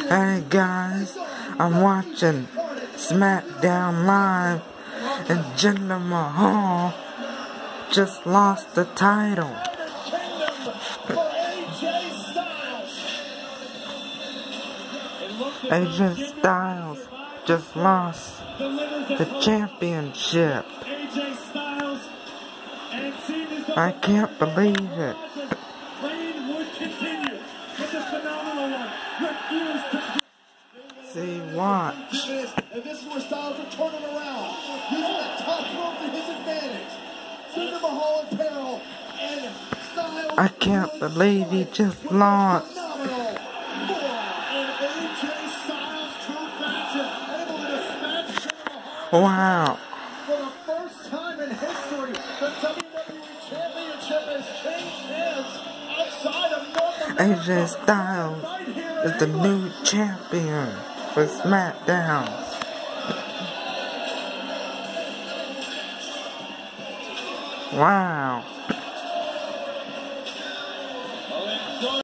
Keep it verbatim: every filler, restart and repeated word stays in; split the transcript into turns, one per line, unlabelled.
Hey guys, I'm watching SmackDown Live, and Jinder Mahal just lost the title. A J Styles just lost the championship. I can't believe it. See, watch.
And this is where Styles will turn it around, using that top rope to his advantage. Jinder Mahal in peril, and Styles.
I can't believe he just lost. Wow.
For the first time in history, the W W E Championship has changed hands outside of North America.
A J Styles is the new champion for SmackDown. Wow.